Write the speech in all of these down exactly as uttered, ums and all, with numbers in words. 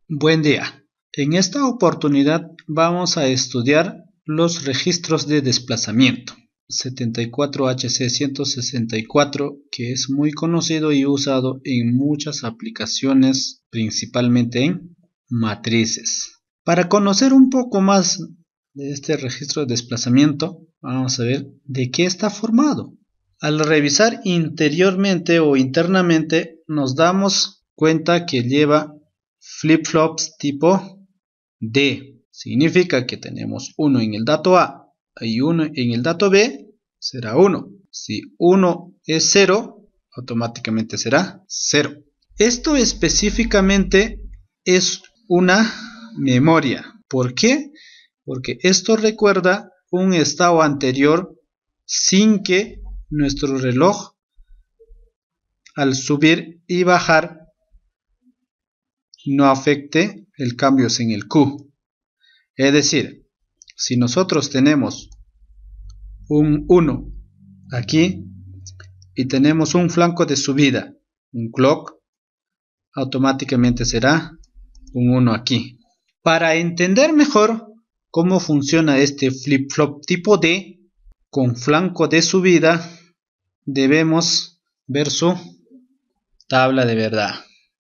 Buen día. En esta oportunidad vamos a estudiar los registros de desplazamiento setenta y cuatro H C ciento sesenta y cuatro, que es muy conocido y usado en muchas aplicaciones, principalmente en matrices. Para conocer un poco más de este registro de desplazamiento, vamos a ver de qué está formado. Al revisar interiormente o internamente, nos damos cuenta que lleva flip-flops tipo D. Significa que tenemos uno en el dato A y uno en el dato B, será uno. Si uno es cero, automáticamente será cero. Esto específicamente es una memoria. ¿Por qué? Porque esto recuerda un estado anterior sin que nuestro reloj, al subir y bajar, no afecte el cambio en el Q. Es decir, si nosotros tenemos un uno aquí y tenemos un flanco de subida, un clock, automáticamente será un uno aquí. Para entender mejor cómo funciona este flip-flop tipo D con flanco de subida, debemos ver su tabla de verdad.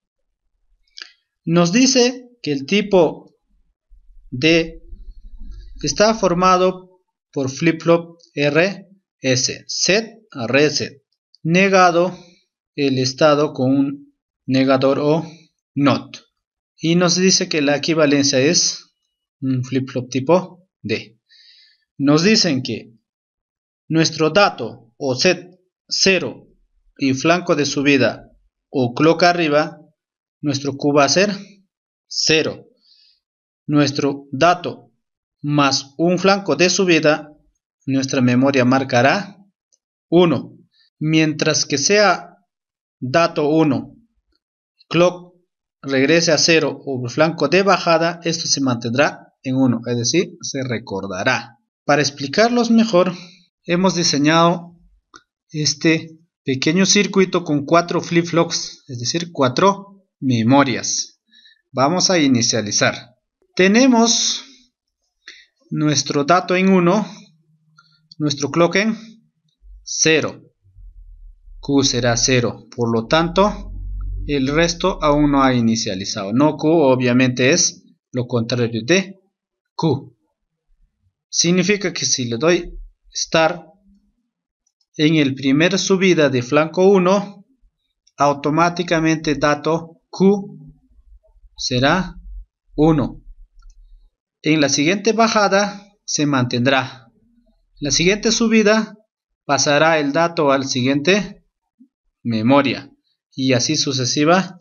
Nos dice que el tipo D está formado por flip-flop R S, set a reset, negado el estado con un negador o not, y nos dice que la equivalencia es un flip-flop tipo D. Nos dicen que nuestro dato o set cero y flanco de subida o clock arriba, nuestro Q va a ser cero. Nuestro dato más un flanco de subida, nuestra memoria marcará uno. Mientras que sea dato uno, clock regrese a cero o flanco de bajada, esto se mantendrá en uno, es decir, se recordará. Para explicarlos mejor, hemos diseñado este pequeño circuito con cuatro flip-flops, es decir, cuatro memorias. Vamos a inicializar. Tenemos nuestro dato en uno, nuestro clock en cero, Q será cero, por lo tanto el resto aún no ha inicializado. No Q obviamente es lo contrario de Q. Significa que si le doy Start en el primer subida de flanco uno, automáticamente dato Q será uno. En la siguiente bajada se mantendrá. La siguiente subida pasará el dato al siguiente memoria y así sucesivamente.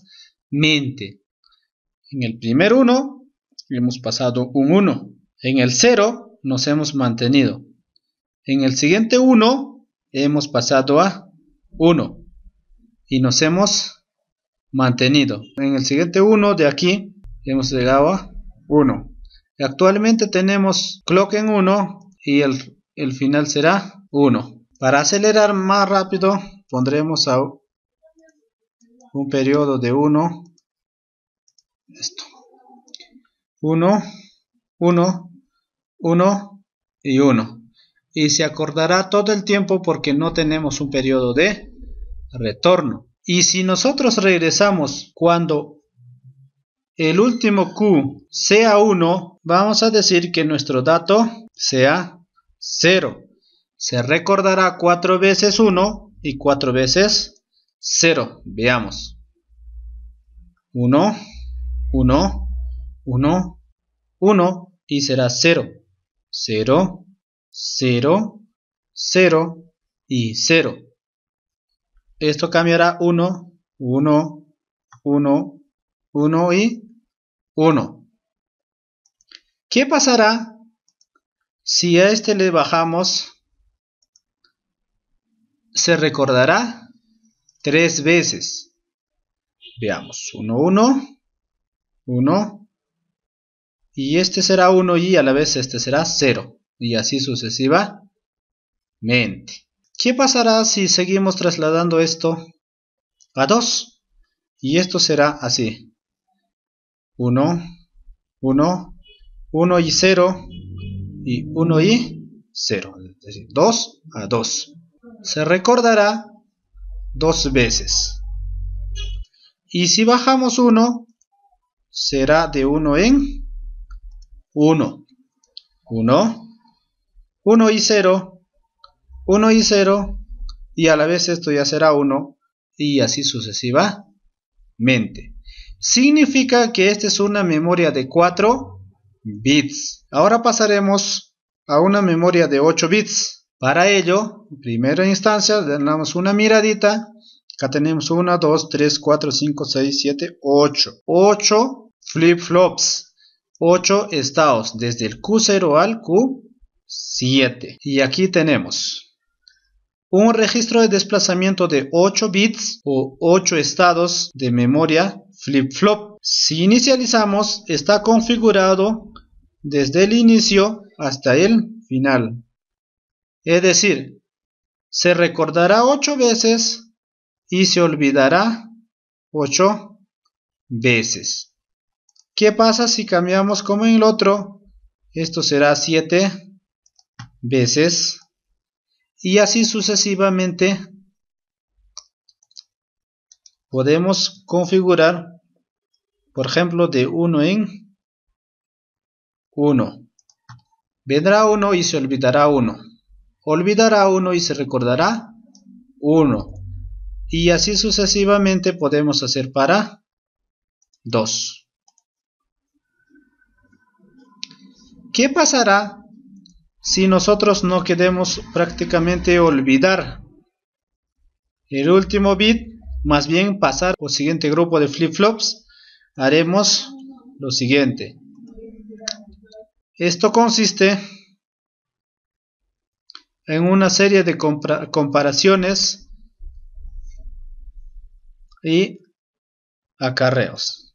En el primer uno hemos pasado un uno. En el cero nos hemos mantenido. En el siguiente uno hemos pasado a uno y nos hemos mantenido. En el siguiente uno de aquí hemos llegado a uno. Actualmente tenemos clock en uno y el, el final será uno. Para acelerar más rápido pondremos a un periodo de uno. Esto. uno, uno, uno y uno. Y se acordará todo el tiempo porque no tenemos un periodo de retorno. Y si nosotros regresamos cuando el último Q sea uno, vamos a decir que nuestro dato sea cero. Se recordará cuatro veces uno y cuatro veces cero. Veamos. uno, uno, uno, uno y será cero. cero, cero, cero y cero. Esto cambiará uno, uno, uno, uno y uno. ¿Qué pasará si a este le bajamos? Se recordará tres veces. Veamos, uno, uno, uno, y este será uno y a la vez este será cero, y así sucesivamente. ¿Qué pasará si seguimos trasladando esto a dos? Y esto será así. uno, uno, uno y cero, y uno y cero, es decir, dos a dos. Se recordará dos veces. Y si bajamos uno, será de uno en uno. uno, uno y cero, uno y cero, y a la vez esto ya será uno, y así sucesivamente. Significa que esta es una memoria de cuatro bits. Ahora pasaremos a una memoria de ocho bits. Para ello, en primera instancia, le damos una miradita. Acá tenemos uno, dos, tres, cuatro, cinco, seis, siete, ocho. ocho flip-flops. ocho estados, desde el Q cero al Q siete. Y aquí tenemos un registro de desplazamiento de ocho bits o ocho estados de memoria flip-flop. Si inicializamos, está configurado desde el inicio hasta el final. Es decir, se recordará ocho veces y se olvidará ocho veces. ¿Qué pasa si cambiamos como en el otro? Esto será siete veces y así sucesivamente. Podemos configurar, por ejemplo, de uno en uno. Vendrá uno y se olvidará uno. Olvidará uno y se recordará uno. Y así sucesivamente podemos hacer para dos. ¿Qué pasará si nosotros no queremos prácticamente olvidar el último bit, más bien pasar al siguiente grupo de flip-flops? Haremos lo siguiente. Esto consiste en una serie de comparaciones y acarreos.